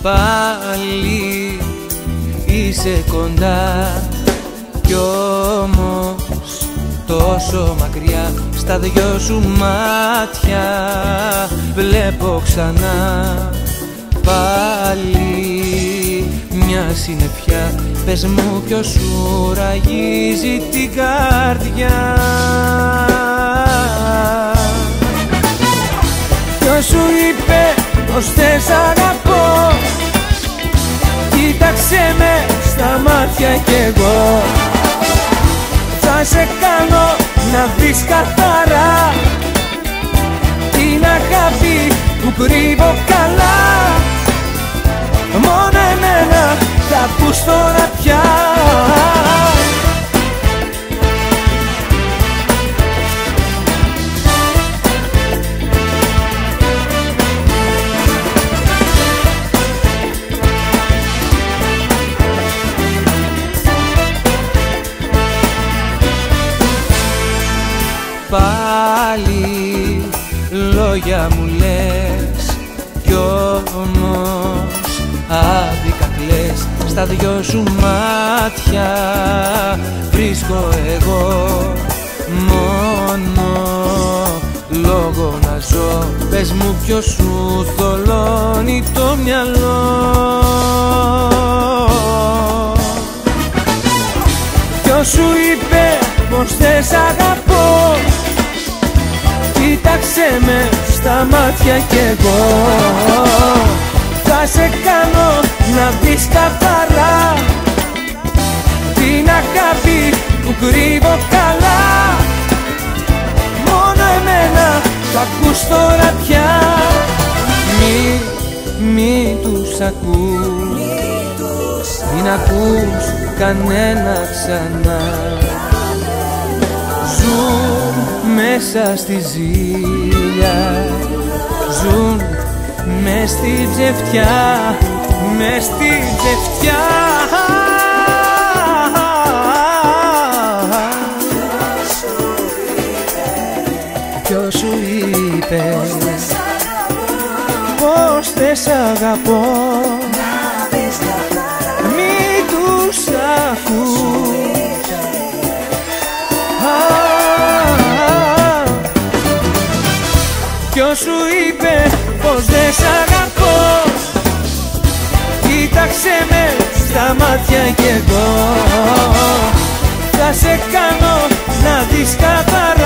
πάλι είσαι κοντά κι όμως τόσο μακριά. Στα δυο σου μάτια βλέπω ξανά πάλι μια συννεφιά. Πες μου ποιος σου ραγίζει την καρδιά. Ποιος σου είπε πως δεν σ' αγαπώ? Κοίταξε με στα μάτια κι εγώ θα σε κάνω να δεις καθαρά την αγάπη που κρύβω καλά. Μόνο εμένα θα ακούς τώρα πια. Πάλι λόγια μου λες κι όμως άδικα κλαις. Στα δυο σου μάτια βρίσκω εγώ μόνο λόγο να ζω. Πες μου ποιος σου θολώνει το μυαλό? Ποιος σου είπε πως δεν σ' αγαπώ? Κοίταξε με στα μάτια κι εγώ θα σε κάνω να δεις καθαρά την αγάπη που κρύβω καλά. Μόνο εμένα θα ακούς τώρα πια. Μη τους ακούς, μην ακούς κανένα ξανά. Ζουν μέσα στη ζήλια, ζουν μες στη ψευτιά, μες στη ψευτιά. Ποιος σου είπε πως δεν σ' αγαπώ? Μη τους ακούς. Ποιος σου είπε πως δεν σ' αγαπώ? Κοίταξε με στα μάτια κι εγώ θα σε κάνω να δεις καθαρά